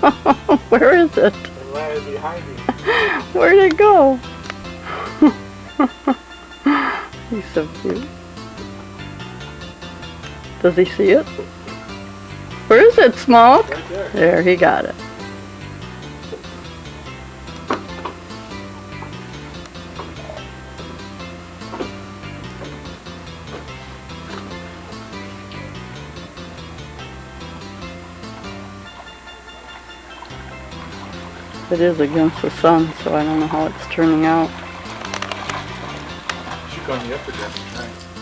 Where is it? It landed behind me. Where'd it go? He's so cute. Does he see it? Where is it, Smoke? Right there. There, he got it. It is against the sun, so I don't know how it's turning out. Should go on the upper deck and try.